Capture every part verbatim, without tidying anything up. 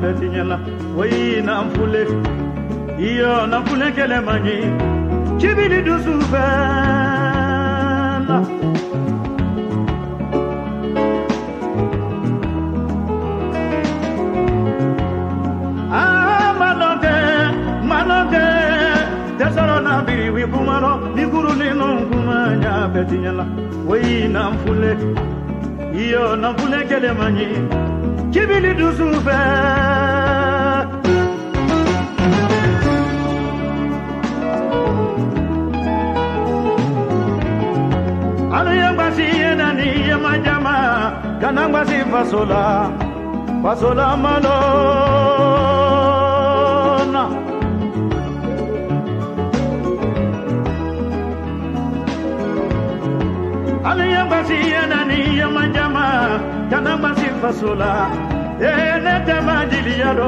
betinyela wei na mfule iyo na mfule kele manyi kibili dusubela ah malonde malonde tesoro na biri wi kumaro nikuru nino kumanya betinyela wei na mfule iyo na mfule kele manyi kibili dusube anu yangwasi yenani yamajama kanangwasi fasola fasola malona anu yangwasi yenani yamajama kanangwasi fasola ene temajili yado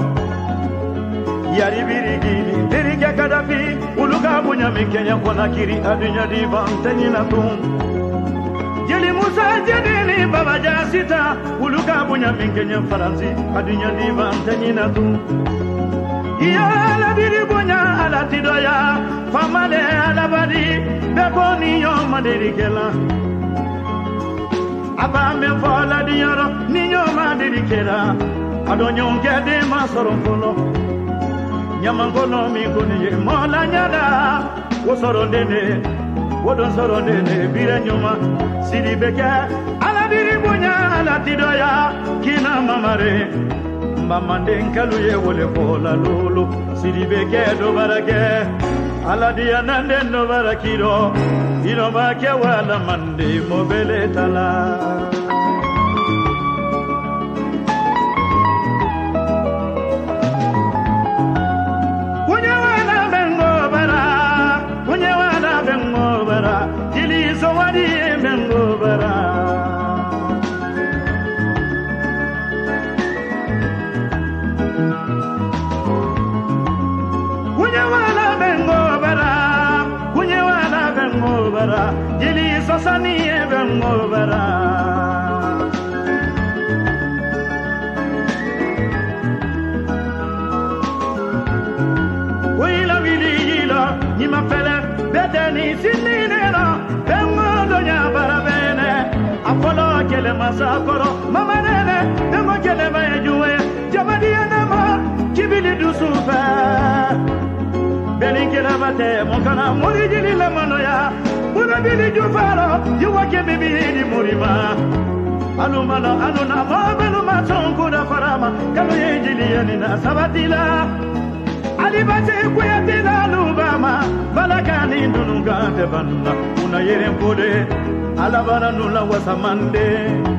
yari birigini dirike kadafi uluka bunya mikenya kona kiri adunya divan tenyina tum jeli musa jedini baba jasita uluka bunya mikenya faransi adunya divan tenyina tum ya la biri bunya ala tidoya famale ala badi bekoni yo madirikela aba me fola dioro ninyo madirikela adonyo ngede masoro kono nyamangono mi koni ye mola nyada wosoro dene wodon soro dene bire nyoma sidi beke ala biri bunya ala tidoya kina mamare mbamande nkalu ye wole fola lolo sidi beke do barake ala dia nande no barakiro ino bake wala mande mobele tala jeli sosani eben ngobara wila wili yila nyima fele bedeni sininera bengo donya barabene afolo kele masakoro mama nene bengo kele bajuwe jabadi anama kibili dusufa belinkela bate mokana muri jili la manoya una bili jufaro yuwake bibili murima alumana aluna mabelu matonku da farama kalo yejili yanina sabatila alibate kuyatila lubama balakani ndununga tebanna una yere mpode alabara nula wasamande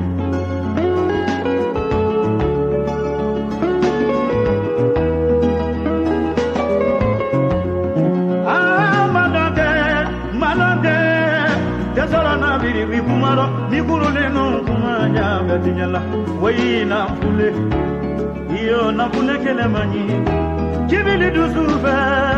wi kumaro mikuru leno kumanya betinyala wei na mfule iyo na mfule kele manyi kibili dusube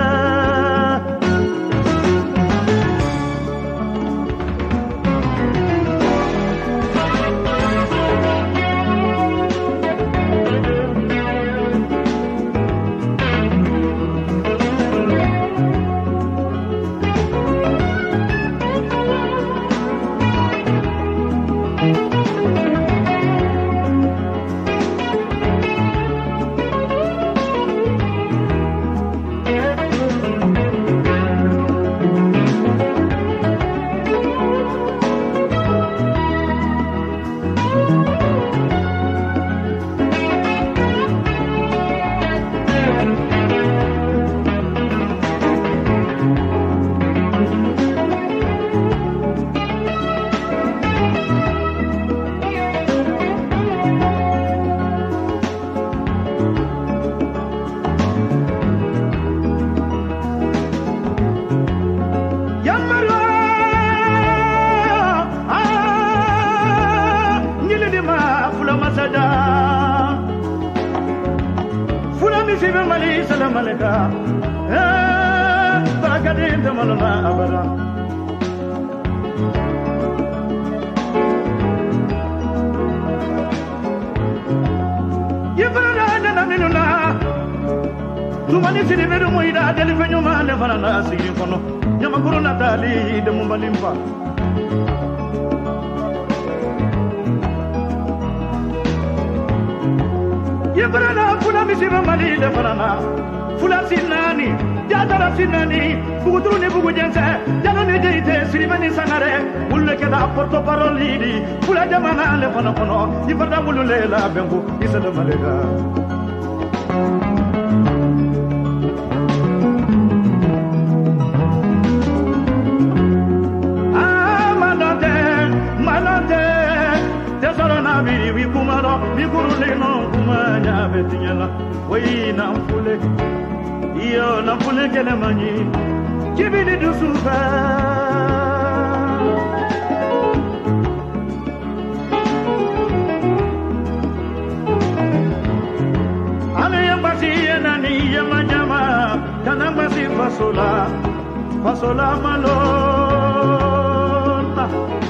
Sibe mali salam aleka eh barakadin tamalna abara yifana dana mi Sumani sini beru moida deli fenyo mane fanana sigi kono nyama kuru natali de mumbalimpa yebrana fula misiba mali de fanana fula sinani jadara sinani buguturu ne bugu jense jalo ne jeite sirimani sangare ulle ke da porto parole di fula jamana le fana kono ifada bulule la bengu isala malega Biri wi kumaro bi kurule no kumanya betinyala wei na mfule iyo na mfule kele manyi kibili dusufa ale yambasi nani yamanyama kana basi fasola fasola malona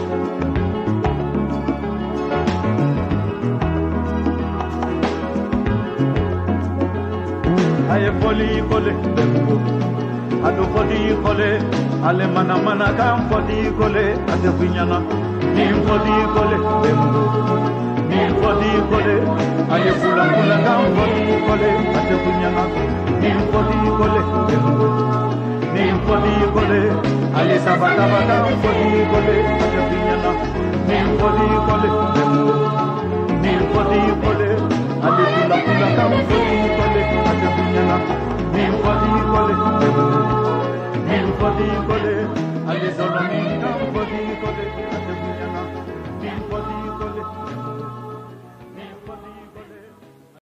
aye foli kole dembo ado foli kole ale mana mana kam foli kole ade pinyana ni foli kole dembo ni foli kole aye fula fula kam foli kole ade pinyana ni foli kole dembo ni foli kole ale sabata bata foli kole ade pinyana ni foli kole dembo ni foli kole ale fula fula kam foli kole ade pinyana ni foli kole ni foli kole ale solo ni